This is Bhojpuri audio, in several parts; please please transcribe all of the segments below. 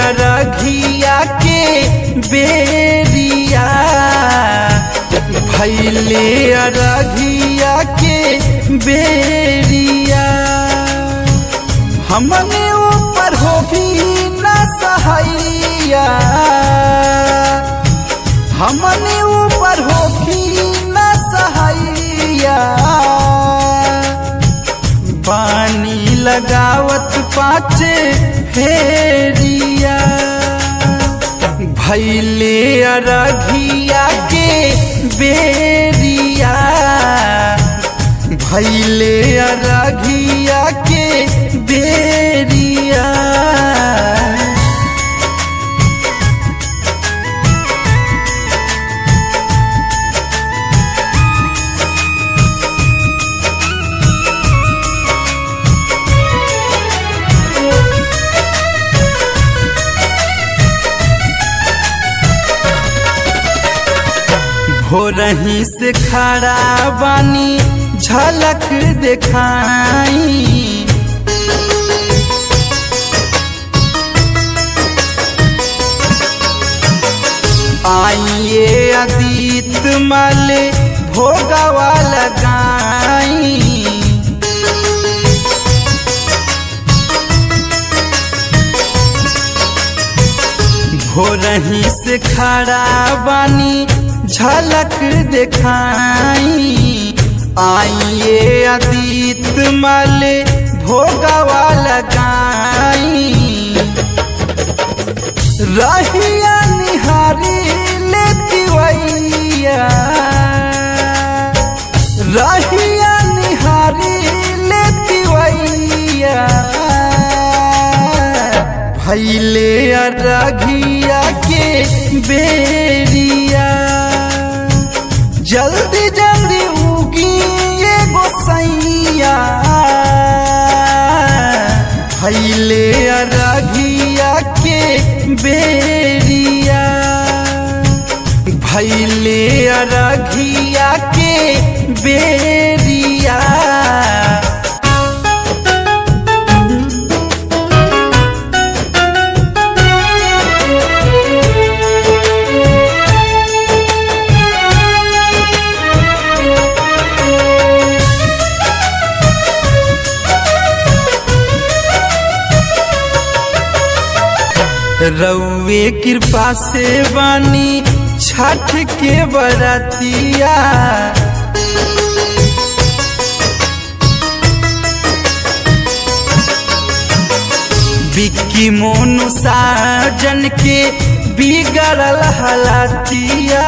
अरघिया के बेरिया भैले अरघिया के बेरिया हमने ऊपर हो भी न सहैया हमने ऊपर हो भी न सहैया पानी लगावत पाचे फेरिया भैले अरघिया के बेरिया भैले अरघिया के बेरिया भोरही से खड़ा बानी झलक दिखाई आइए अतीत मल भोगवा लगाई भोरही से खड़ा बानी झलक दिखाई आइए अतीत मल भोगवा लगाई रहिया निहारी लेती वैया रहिया निहारी लेती वैया भैले अरघिया के बेरिया जल्दी जल्दी उगी ये गोसैया भैले अरघिया के बेरिया भैले अरघिया के बेरिया रउए कृपा से बानी छठ के बरतिया बिक्की मोनू साजन के बिगड़ल हलतिया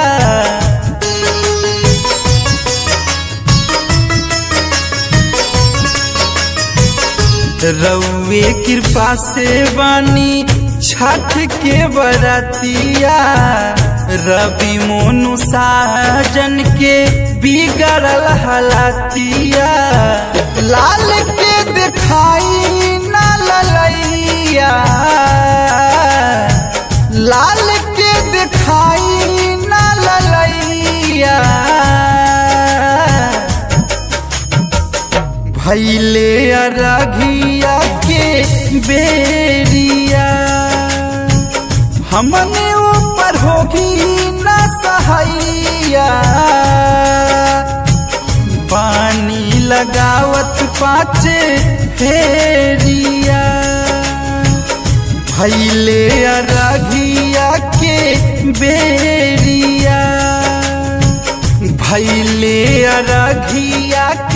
रउए कृपा से बानी छठ के बरतिया रवि मोनू साजन के बिगड़ल हलतिया लाल के दिखाई न ललैया लाल के दिखाई न ललैया भैले अरघिया के बेरिया हमने ऊपर होगी न सहैया पानी लगावत पाचे फेरिया भैले अरघिया के बेरिया भैले अरघिया